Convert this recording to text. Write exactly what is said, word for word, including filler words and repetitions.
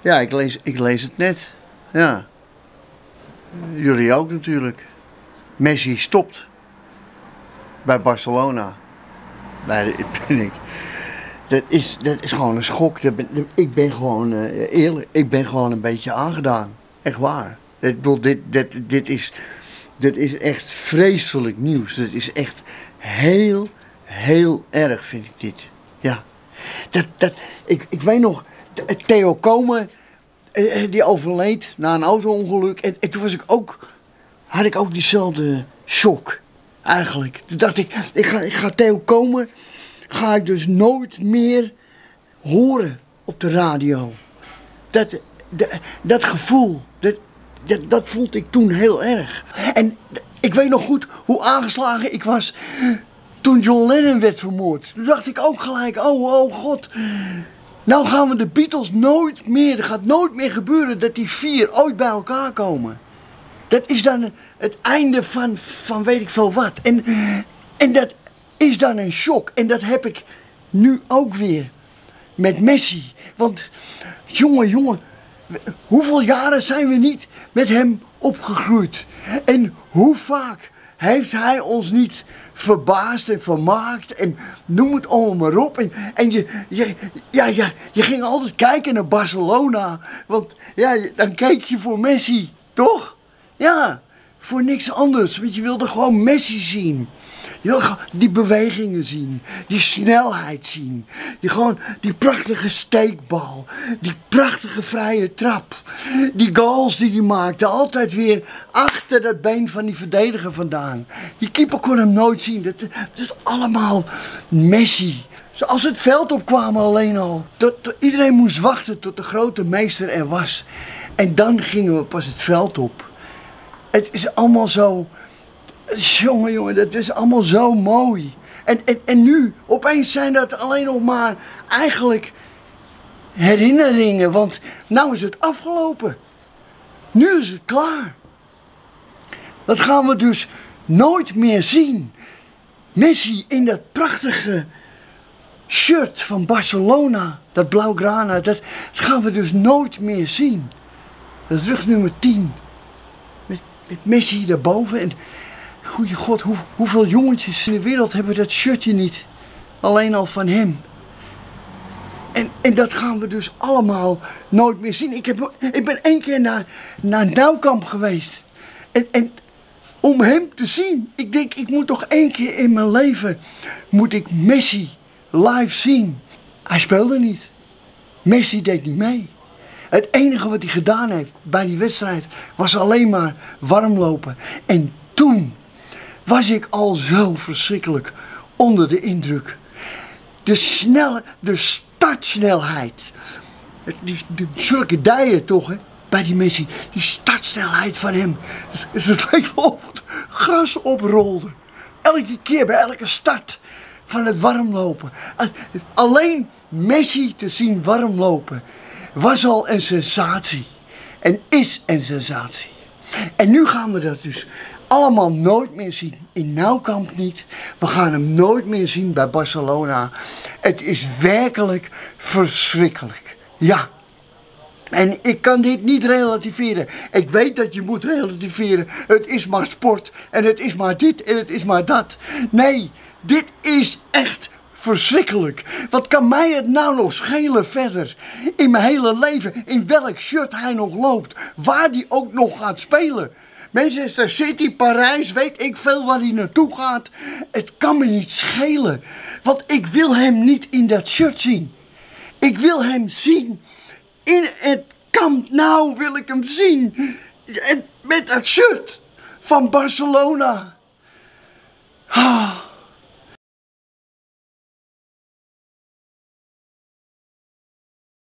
Ja, ik lees, ik lees het net. Ja. Jullie ook natuurlijk. Messi stopt. Bij Barcelona. Nee, dat ben ik. Dat is, dat is gewoon een schok. Dat ben, ik ben gewoon, uh, eerlijk, ik ben gewoon een beetje aangedaan. Echt waar. Ik bedoel, dit, dit, dit, is, dit is echt vreselijk nieuws. Dat is echt heel, heel erg vind ik dit. Ja. Dat, dat, ik, ik weet nog, Theo Komen, die overleed na een auto-ongeluk. En, en toen was ik ook, had ik ook diezelfde shock. Eigenlijk. Toen dacht ik, ik ga, ik ga Theo Komen, ga ik dus nooit meer horen op de radio. Dat, dat, dat gevoel, dat, dat, dat vond ik toen heel erg. En ik weet nog goed hoe aangeslagen ik was toen John Lennon werd vermoord. Toen dacht ik ook gelijk, oh, oh god. Nou gaan we de Beatles nooit meer, er gaat nooit meer gebeuren dat die vier ooit bij elkaar komen. Dat is dan het einde van, van weet ik veel wat. En, en dat is dan een shock. En dat heb ik nu ook weer met Messi. Want jongen, jongen, hoeveel jaren zijn we niet met hem opgegroeid? En hoe vaak heeft hij ons niet verbaasd en vermaakt en noem het allemaal maar op. En, en je, je, ja, ja, je ging altijd kijken naar Barcelona, want ja, dan keek je voor Messi, toch? Ja, voor niks anders, want je wilde gewoon Messi zien. Je wilde die bewegingen zien, die snelheid zien, die, gewoon, die prachtige steekbal, die prachtige vrije trap, die goals die hij maakte, altijd weer achter dat been van die verdediger vandaan. Die keeper kon hem nooit zien, dat, dat is allemaal Messi. Als het veld opkwamen alleen al, tot, tot, iedereen moest wachten tot de grote meester er was. En dan gingen we pas het veld op. Het is allemaal zo... Jongen, jongen, dat is allemaal zo mooi. En, en, en nu, opeens zijn dat alleen nog maar eigenlijk herinneringen. Want nou is het afgelopen. Nu is het klaar. Dat gaan we dus nooit meer zien. Messi in dat prachtige shirt van Barcelona. Dat blauwgrana, dat, dat gaan we dus nooit meer zien. Dat is rug nummer tien. Met, met Messi daarboven. En, goeie god, hoe, hoeveel jongetjes in de wereld hebben dat shirtje niet. Alleen al van hem. En, en dat gaan we dus allemaal nooit meer zien. Ik, heb, ik ben één keer naar, naar Nouwkamp geweest. En, en om hem te zien. Ik denk, ik moet toch één keer in mijn leven, moet ik Messi live zien. Hij speelde niet. Messi deed niet mee. Het enige wat hij gedaan heeft bij die wedstrijd was alleen maar warmlopen. En toen was ik al zo verschrikkelijk onder de indruk. De snelle, de startsnelheid. Die, die, zulke dijen toch, hè, bij die Messi. Die startsnelheid van hem. Het, het leek wel of het gras oprolde. Elke keer bij elke start van het warmlopen. Alleen Messi te zien warmlopen was al een sensatie. En is een sensatie. En nu gaan we dat dus allemaal nooit meer zien. In Nouwkamp niet. We gaan hem nooit meer zien bij Barcelona. Het is werkelijk verschrikkelijk. Ja. En ik kan dit niet relativeren. Ik weet dat je moet relativeren. Het is maar sport. En het is maar dit. En het is maar dat. Nee, dit is echt verschrikkelijk. Wat kan mij het nou nog schelen verder? In mijn hele leven. In welk shirt hij nog loopt. Waar hij ook nog gaat spelen. Manchester City, Parijs, weet ik veel waar hij naartoe gaat. Het kan me niet schelen. Want ik wil hem niet in dat shirt zien. Ik wil hem zien. In het Camp Nou wil ik hem zien. En met dat shirt van Barcelona. Ah.